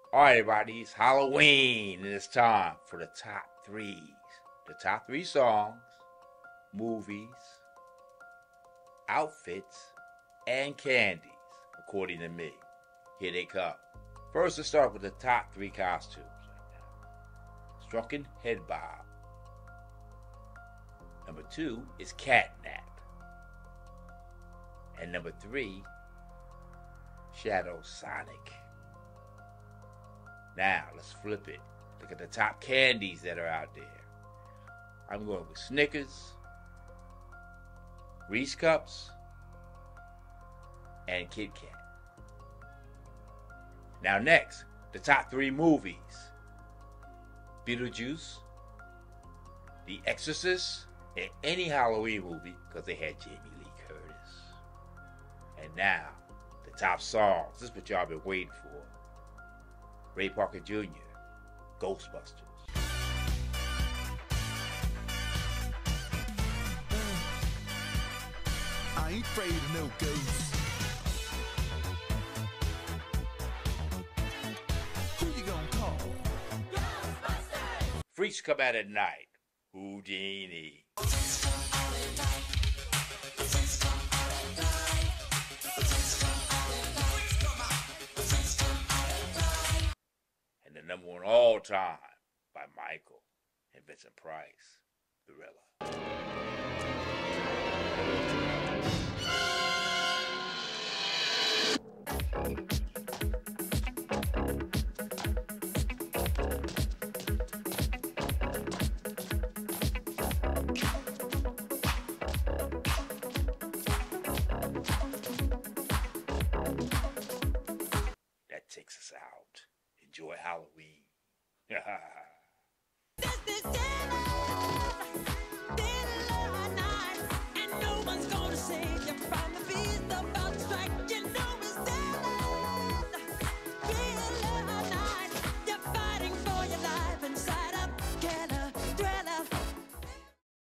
Alright, everybody, it's Halloween, and it's time for the top threes. The top three songs, movies, outfits, and candies, according to me. Here they come. First, let's start with the top three costumes right now. Drunken Head Bob. Number 2 is Catnap. And number 3, Shadow Sonic. Now, let's flip it. Look at the top candies that are out there. I'm going with Snickers, Reese Cups, and Kit Kat. Now next, the top 3 movies. Beetlejuice, The Exorcist, and any Halloween movie because they had Jamie Lee Curtis. And now, the top songs. This is what y'all been waiting for. Ray Parker Jr., Ghostbusters. I ain't afraid of no ghosts. Who you gonna call? Ghostbusters! Freaks Come Out at Night, Houdini. And the number one all time by Michael and Vincent Price, Thriller. That takes us out. Enjoy Halloween.